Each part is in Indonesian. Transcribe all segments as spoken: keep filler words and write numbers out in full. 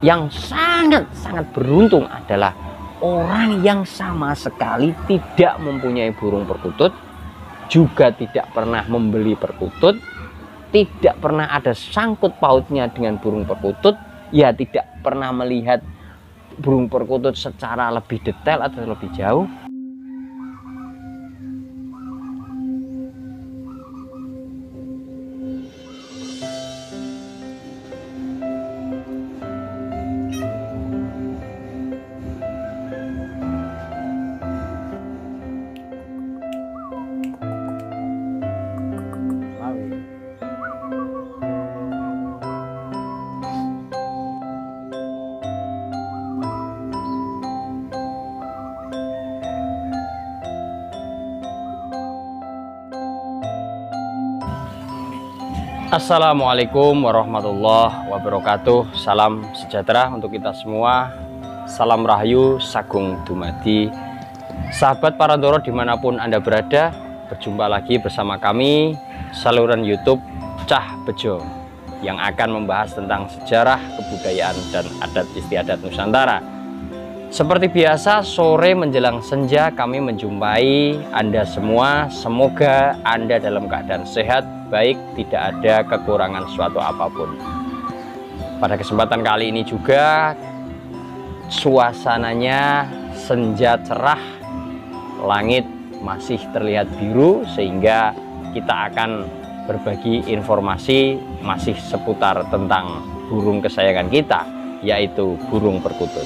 Yang sangat-sangat beruntung adalah orang yang sama sekali tidak mempunyai burung perkutut, juga tidak pernah membeli perkutut, tidak pernah ada sangkut pautnya dengan burung perkutut, ya tidak pernah melihat burung perkutut secara lebih detail atau lebih jauh. Assalamualaikum warahmatullahi wabarakatuh. Salam sejahtera untuk kita semua. Salam rahayu sagung dumadi. Sahabat Parandoro dimanapun Anda berada, berjumpa lagi bersama kami saluran YouTube Cah Bejo yang akan membahas tentang sejarah, kebudayaan, dan adat istiadat Nusantara. Seperti biasa, sore menjelang senja kami menjumpai Anda semua. Semoga Anda dalam keadaan sehat, baik, tidak ada kekurangan suatu apapun. Pada kesempatan kali ini juga suasananya senja cerah, langit masih terlihat biru, sehingga kita akan berbagi informasi masih seputar tentang burung kesayangan kita, yaitu burung perkutut.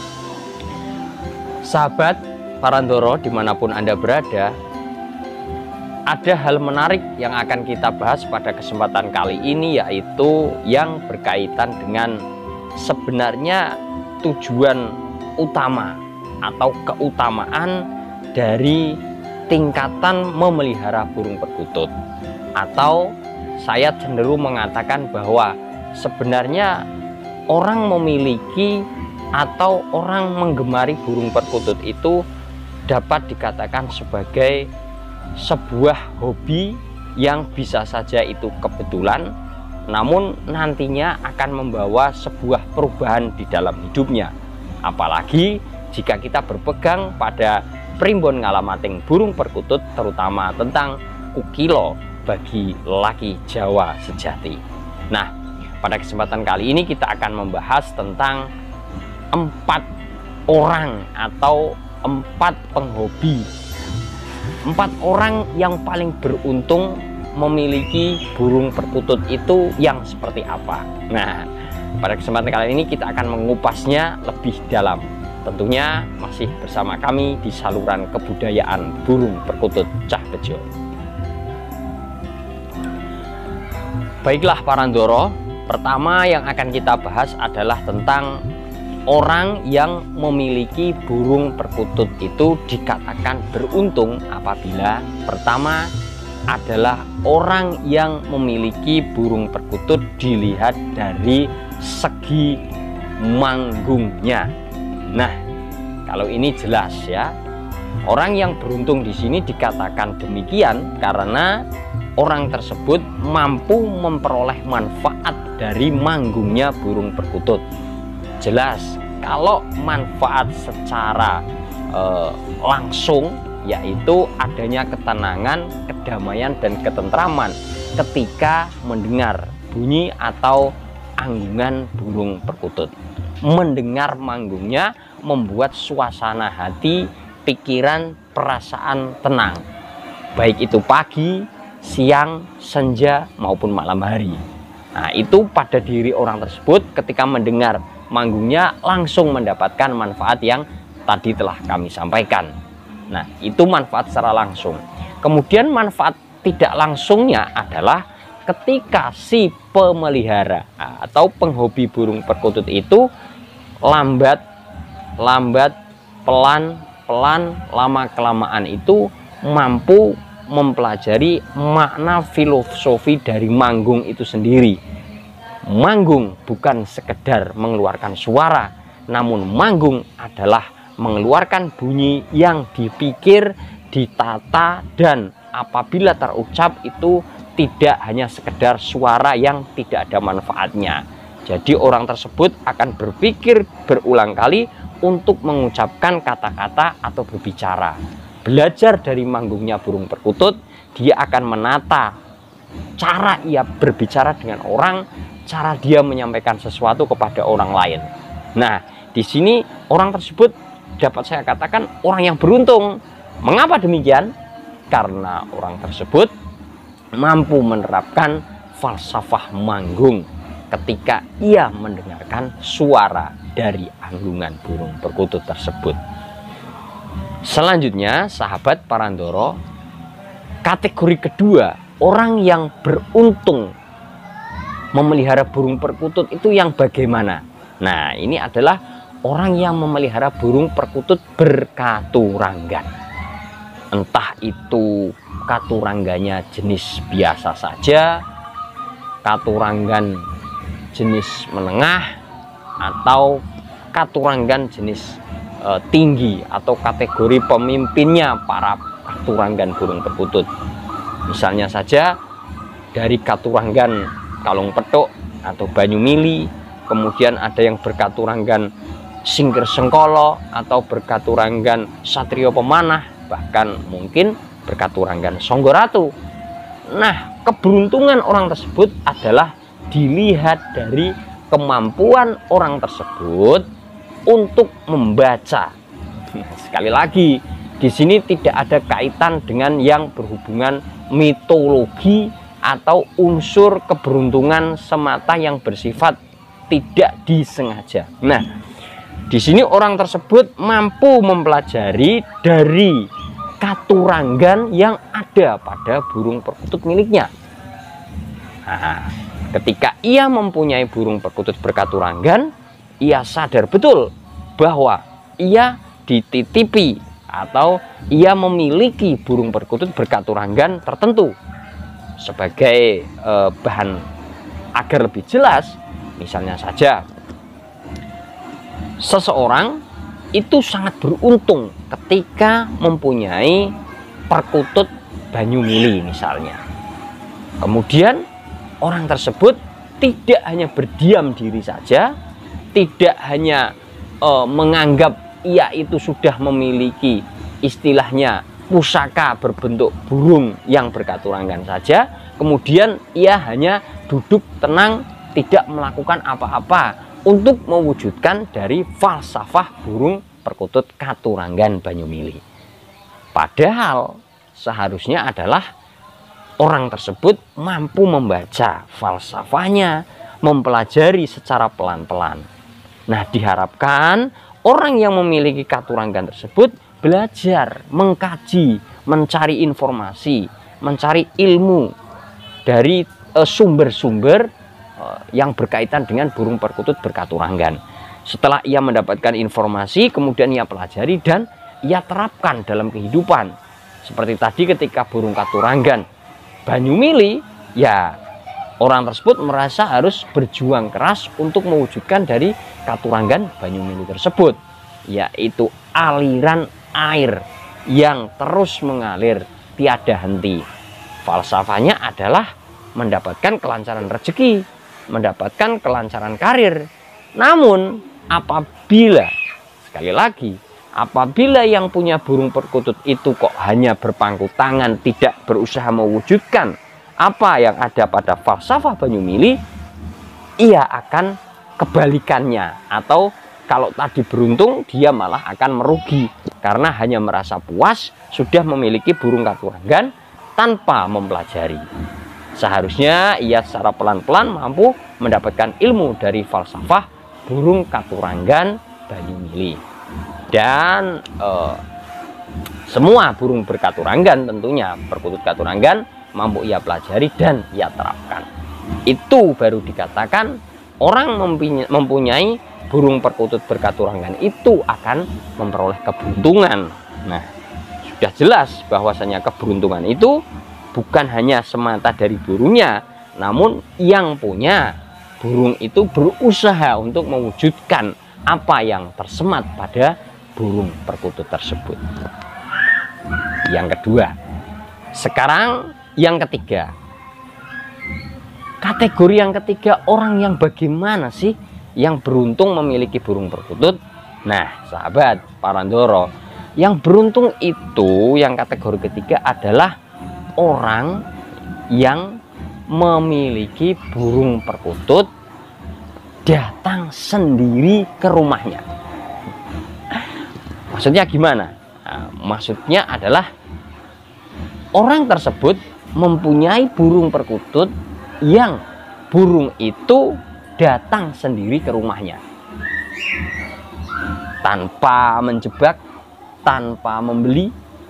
Sahabat Parandoro dimanapun Anda berada, ada hal menarik yang akan kita bahas pada kesempatan kali ini, yaitu yang berkaitan dengan sebenarnya tujuan utama atau keutamaan dari tingkatan memelihara burung perkutut. Atau saya cenderung mengatakan bahwa sebenarnya orang memiliki atau orang menggemari burung perkutut itu dapat dikatakan sebagai sebuah hobi yang bisa saja itu kebetulan, namun nantinya akan membawa sebuah perubahan di dalam hidupnya. Apalagi jika kita berpegang pada primbon ngalamating burung perkutut, terutama tentang kukilo bagi laki Jawa sejati. Nah, pada kesempatan kali ini kita akan membahas tentang empat orang atau empat penghobi, empat orang yang paling beruntung memiliki burung perkutut itu yang seperti apa. Nah, pada kesempatan kali ini kita akan mengupasnya lebih dalam. Tentunya masih bersama kami di saluran kebudayaan burung perkutut Cah Bejo. Baiklah Parandoro, pertama yang akan kita bahas adalah tentang orang yang memiliki burung perkutut itu dikatakan beruntung apabila pertama adalah orang yang memiliki burung perkutut dilihat dari segi manggungnya. Nah, kalau ini jelas ya, orang yang beruntung di sini dikatakan demikian karena orang tersebut mampu memperoleh manfaat dari manggungnya burung perkutut. Jelas, kalau manfaat secara eh, langsung yaitu adanya ketenangan, kedamaian, dan ketentraman ketika mendengar bunyi atau anggungan burung perkutut. Mendengar manggungnya membuat suasana hati, pikiran, perasaan tenang, baik itu pagi, siang, senja, maupun malam hari. Nah, itu pada diri orang tersebut ketika mendengar manggungnya langsung mendapatkan manfaat yang tadi telah kami sampaikan. Nah, itu manfaat secara langsung. Kemudian manfaat tidak langsungnya adalah ketika si pemelihara atau penghobi burung perkutut itu lambat, lambat, pelan, pelan, lama kelamaan itu mampu mempelajari makna filosofi dari manggung itu sendiri. Manggung bukan sekedar mengeluarkan suara, namun manggung adalah mengeluarkan bunyi yang dipikir, ditata, dan apabila terucap itu tidak hanya sekedar suara yang tidak ada manfaatnya, Jadi orang tersebut akan berpikir berulang kali untuk mengucapkan kata-kata atau berbicara. Belajar dari manggungnya burung perkutut, dia akan menata cara ia berbicara dengan orang, cara dia menyampaikan sesuatu kepada orang lain. Nah, di sini orang tersebut dapat saya katakan orang yang beruntung. Mengapa demikian? Karena orang tersebut mampu menerapkan falsafah manggung ketika ia mendengarkan suara dari anggungan burung perkutut tersebut. Selanjutnya, sahabat Parandoro, kategori kedua, orang yang beruntung memelihara burung perkutut itu yang bagaimana? Nah, ini adalah orang yang memelihara burung perkutut berkaturanggan. Entah itu katurangganya jenis biasa saja, katuranggan jenis menengah, atau katuranggan jenis e, tinggi atau kategori pemimpinnya para katuranggan burung perkutut. Misalnya saja dari katuranggan Kalung Petuk atau Banyumili, kemudian ada yang berkaturanggan Singkir Sengkolo atau berkaturanggan Satrio Pemanah, bahkan mungkin berkaturanggan Songgoratu. Nah, keberuntungan orang tersebut adalah dilihat dari kemampuan orang tersebut untuk membaca. Sekali lagi, di sini tidak ada kaitan dengan yang berhubungan mitologi atau unsur keberuntungan semata yang bersifat tidak disengaja. Nah, di sini orang tersebut mampu mempelajari dari katuranggan yang ada pada burung perkutut miliknya. Nah, ketika ia mempunyai burung perkutut berkaturanggan, ia sadar betul bahwa ia dititipi atau ia memiliki burung perkutut berkaturanggan tertentu. Sebagai eh, bahan agar lebih jelas, misalnya saja seseorang itu sangat beruntung ketika mempunyai perkutut Banyumili misalnya. Kemudian orang tersebut tidak hanya berdiam diri saja, tidak hanya e, menganggap ia itu sudah memiliki istilahnya pusaka berbentuk burung yang berkaturanggan saja, kemudian ia hanya duduk tenang, tidak melakukan apa-apa untuk mewujudkan dari falsafah burung perkutut katuranggan Banyumili. Padahal seharusnya adalah orang tersebut mampu membaca falsafahnya, mempelajari secara pelan-pelan. Nah, diharapkan orang yang memiliki katuranggan tersebut belajar, mengkaji, mencari informasi, mencari ilmu dari sumber-sumber uh, yang berkaitan dengan burung perkutut berkaturanggan. Setelah ia mendapatkan informasi, kemudian ia pelajari dan ia terapkan dalam kehidupan. Seperti tadi ketika burung katuranggan Banyumili, ya orang tersebut merasa harus berjuang keras untuk mewujudkan dari katuranggan Banyumili tersebut, yaitu aliran air yang terus mengalir tiada henti. Falsafahnya adalah mendapatkan kelancaran rezeki, mendapatkan kelancaran karir. Namun apabila, sekali lagi, apabila yang punya burung perkutut itu kok hanya berpangku tangan, tidak berusaha mewujudkan apa yang ada pada falsafah Banyumili, ia akan kebalikannya. Atau kalau tadi beruntung, dia malah akan merugi karena hanya merasa puas sudah memiliki burung katuranggan tanpa mempelajari. Seharusnya ia secara pelan-pelan mampu mendapatkan ilmu dari falsafah burung katuranggan Banyumili. Dan eh, semua burung berkaturanggan tentunya perkutut katuranggan mampu ia pelajari dan ia terapkan. Itu baru dikatakan orang mempunyai burung perkutut berkaturanggan itu akan memperoleh keberuntungan. Nah, sudah jelas bahwasanya keberuntungan itu bukan hanya semata dari burungnya, namun yang punya burung itu berusaha untuk mewujudkan apa yang tersemat pada burung perkutut tersebut. Yang kedua. Sekarang yang ketiga, Kategori yang ketiga, orang yang bagaimana sih yang beruntung memiliki burung perkutut? Nah, sahabat Parandoro, yang beruntung itu yang kategori ketiga adalah orang yang memiliki burung perkutut datang sendiri ke rumahnya. Maksudnya gimana? Nah, maksudnya adalah orang tersebut mempunyai burung perkutut yang burung itu datang sendiri ke rumahnya tanpa menjebak, tanpa membeli,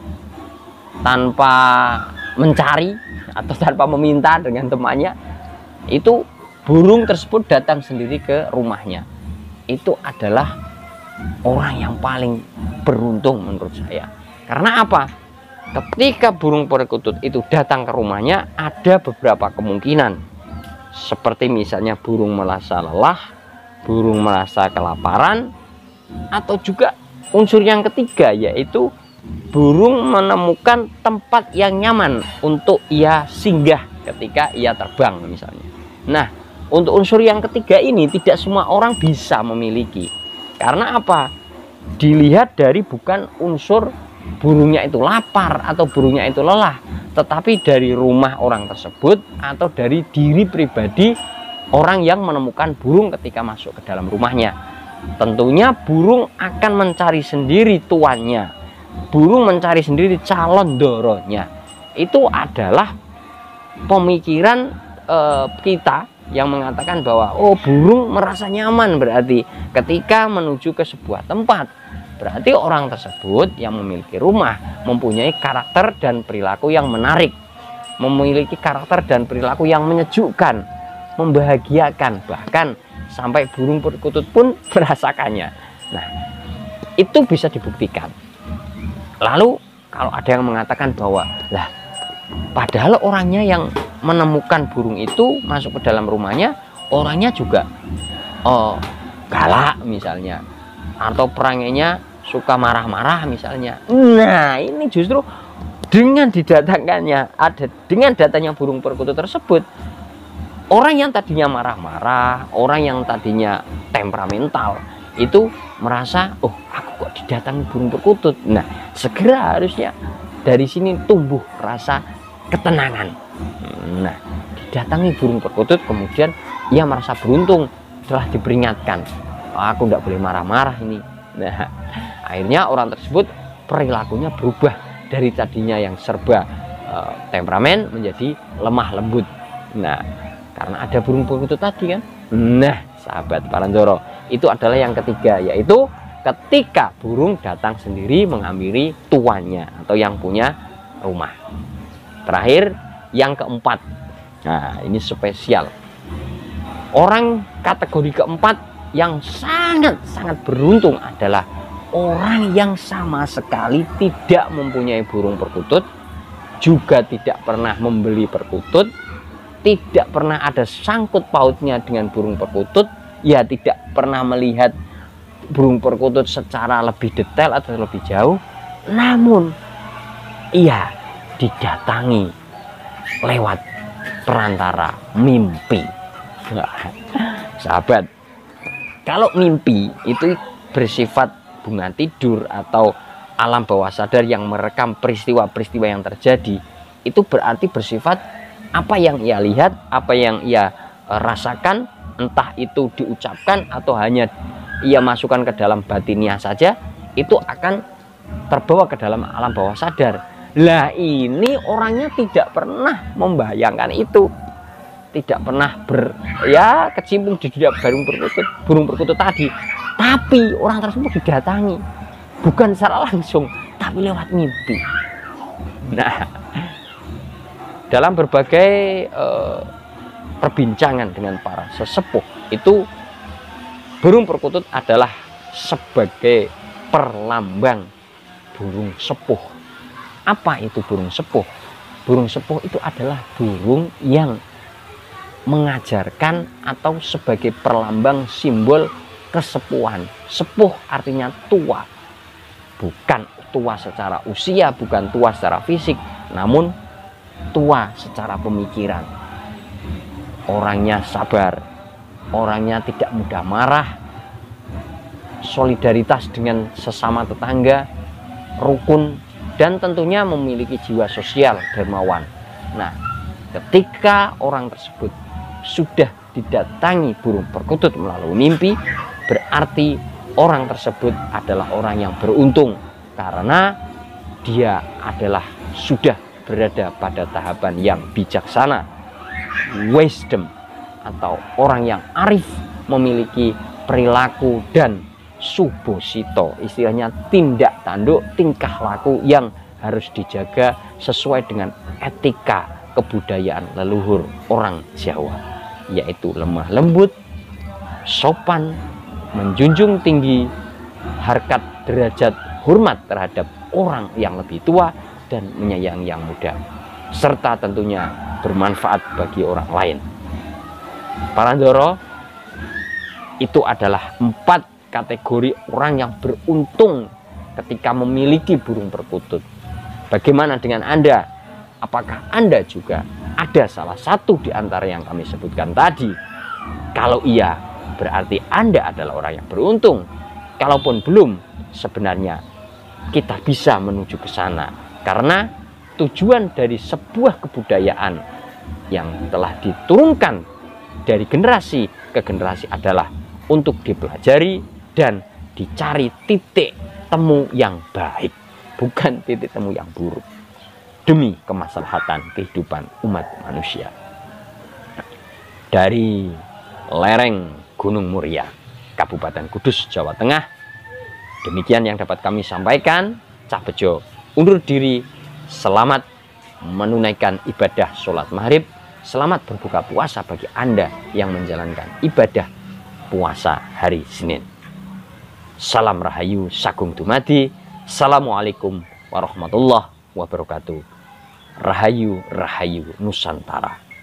tanpa mencari atau tanpa meminta dengan temannya. Itu burung tersebut datang sendiri ke rumahnya. Itu adalah orang yang paling beruntung menurut saya. Karena apa? Ketika burung perkutut itu datang ke rumahnya, ada beberapa kemungkinan. Seperti misalnya burung merasa lelah, burung merasa kelaparan, atau juga unsur yang ketiga, yaitu burung menemukan tempat yang nyaman untuk ia singgah ketika ia terbang misalnya. Nah, untuk unsur yang ketiga ini tidak semua orang bisa memiliki. Karena apa? Dilihat dari bukan unsur burungnya itu lapar atau burungnya itu lelah, tetapi dari rumah orang tersebut atau dari diri pribadi orang yang menemukan burung ketika masuk ke dalam rumahnya. Tentunya burung akan mencari sendiri tuannya, burung mencari sendiri calon doronya. Itu adalah pemikiran eh, kita yang mengatakan bahwa oh, burung merasa nyaman berarti ketika menuju ke sebuah tempat. Berarti orang tersebut yang memiliki rumah mempunyai karakter dan perilaku yang menarik, memiliki karakter dan perilaku yang menyejukkan, membahagiakan, bahkan sampai burung perkutut pun merasakannya. Nah, itu bisa dibuktikan. Lalu kalau ada yang mengatakan bahwa lah, padahal orangnya yang menemukan burung itu masuk ke dalam rumahnya, orangnya juga oh, galak misalnya, atau perangainya suka marah-marah misalnya. Nah, ini justru dengan didatangkannya ada dengan datanya burung perkutut tersebut, orang yang tadinya marah-marah, orang yang tadinya temperamental itu merasa, oh, aku kok didatangi burung perkutut. Nah, segera harusnya dari sini tumbuh rasa ketenangan. Nah, didatangi burung perkutut, kemudian ia merasa beruntung telah diperingatkan, aku tidak boleh marah-marah ini. Nah, akhirnya orang tersebut perilakunya berubah dari tadinya yang serba e, temperamen menjadi lemah lembut. Nah, karena ada burung perkutut tadi kan. Nah, sahabat Parandoro, itu adalah yang ketiga, yaitu ketika burung datang sendiri menghampiri tuannya atau yang punya rumah. Terakhir, yang keempat. Nah, ini spesial. Orang kategori keempat yang sangat-sangat beruntung adalah orang yang sama sekali tidak mempunyai burung perkutut, juga tidak pernah membeli perkutut, tidak pernah ada sangkut pautnya dengan burung perkutut, ya tidak pernah melihat burung perkutut secara lebih detail atau lebih jauh, namun ia didatangi lewat perantara mimpi. Sahabat, kalau mimpi itu bersifat bunga tidur atau alam bawah sadar yang merekam peristiwa-peristiwa yang terjadi, itu berarti bersifat apa yang ia lihat, apa yang ia rasakan, entah itu diucapkan atau hanya ia masukkan ke dalam batinnya saja, itu akan terbawa ke dalam alam bawah sadar. Lah, ini orangnya tidak pernah membayangkan itu, tidak pernah ber ya kecimpung di dunia burung perkutut burung perkutut tadi, tapi orang tersebut didatangi bukan secara langsung tapi lewat mimpi. Nah, dalam berbagai eh, perbincangan dengan para sesepuh itu, burung perkutut adalah sebagai perlambang burung sepuh. Apa itu burung sepuh? Burung sepuh itu adalah burung yang mengajarkan atau sebagai perlambang simbol kesepuhan. Sepuh artinya tua, bukan tua secara usia, bukan tua secara fisik, namun tua secara pemikiran. orangnya sabar, orangnya tidak mudah marah, solidaritas dengan sesama tetangga, rukun, dan tentunya memiliki jiwa sosial dermawan. Nah, ketika orang tersebut sudah didatangi burung perkutut melalui mimpi, berarti orang tersebut adalah orang yang beruntung karena dia adalah sudah berada pada tahapan yang bijaksana, wisdom, atau orang yang arif, memiliki perilaku dan subosito, istilahnya tindak tanduk, tingkah laku yang harus dijaga sesuai dengan etika kebudayaan leluhur orang Jawa, yaitu lemah lembut, sopan, menjunjung tinggi harkat derajat hormat terhadap orang yang lebih tua dan menyayangi yang muda, serta tentunya bermanfaat bagi orang lain. Parandoro, itu adalah empat kategori orang yang beruntung ketika memiliki burung perkutut. Bagaimana dengan Anda? Apakah Anda juga ada salah satu di antara yang kami sebutkan tadi? Kalau iya, berarti Anda adalah orang yang beruntung. Kalaupun belum, sebenarnya kita bisa menuju ke sana. Karena tujuan dari sebuah kebudayaan yang telah diturunkan dari generasi ke generasi adalah untuk dipelajari dan dicari titik temu yang baik, bukan titik temu yang buruk, demi kemaslahatan kehidupan umat manusia. Dari lereng Gunung Muria, Kabupaten Kudus, Jawa Tengah, demikian yang dapat kami sampaikan. Cah Bejo undur diri. Selamat menunaikan ibadah sholat maghrib. Selamat berbuka puasa bagi Anda yang menjalankan ibadah puasa hari Senin. Salam Rahayu Sagung Dumadi. Assalamualaikum warahmatullahi wabarakatuh. Rahayu Rahayu Nusantara.